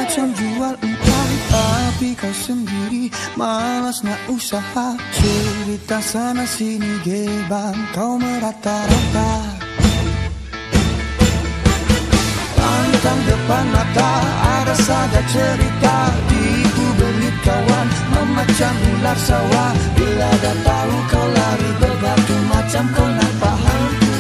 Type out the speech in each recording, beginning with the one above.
macam jual empang, tapi kau sendiri malas nak usaha. Cerita sana sini gebang, kau merata-rata. Pantang depan mata, ada saja cerita. Tipu belit kawan, memacam ular sawah. Bila dah tahu kau lari berbatu macam kau nampak hantu.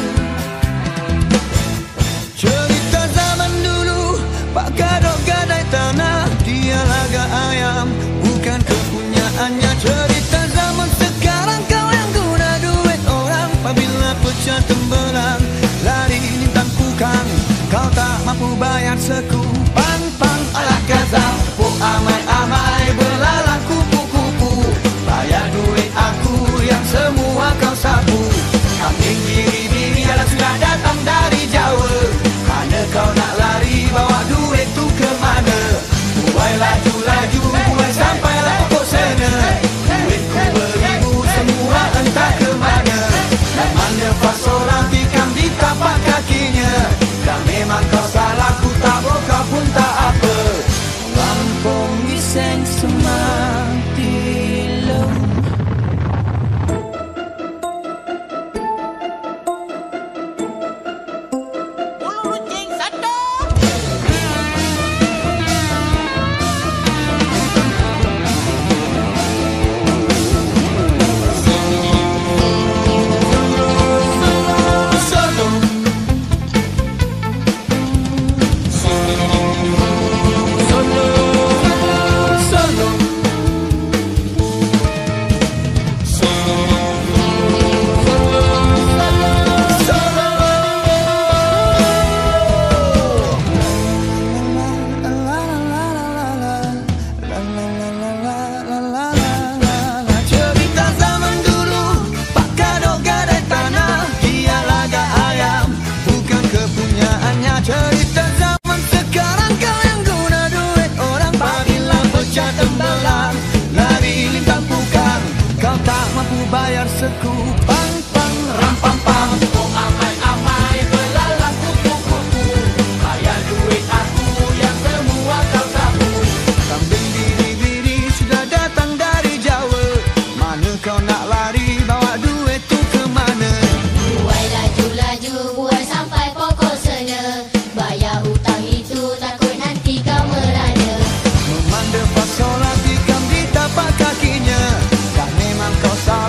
Cerita zaman dulu, Pak Kadok gadai tanah, dia laga ayam, bukan kepunyaannya. Cerita zaman sekarang, kau yang guna duit orang. Apabila pecah tembelang, lari lintang kukang, kau tak mampu bayar seku. Pang-pang ala gazal, po amai-amai, belalang kupu-kupu. Bayar duit aku yang semua kau sapu. Kambing biri-biri yang sudah datang dari Jawa. Mana kau nak lari, bawa duit tu ke mana? Buai laju-laju, buai sampailah pokok sana. Duitku beribu, semua entah ke mana. Mana pasoran tikam di tapak kakinya. Dan memang kau salah, ku tak boh, kau pun tak apa. Lampung giseng semati lem. Cerita zaman sekarang, kau yang guna duit orang. Apabila pecah tembelang, lari lintang kukang, kau tak mampu bayar seku. Pang-pang ram-pam-pam, oh amai-amai, belalang kupu-kupu. Bayar duit aku yang semua kau sapu. Kambing biri-biri sudah datang dari Jawa. Mana kau nak lari, bawa duit tu ke mana? Buai laju-laju, buai sampai pokok sana. Bayar hutang itu takut nanti kau merana. Memandang pasola tikam di tapak kakinya. Dan memang kau salah.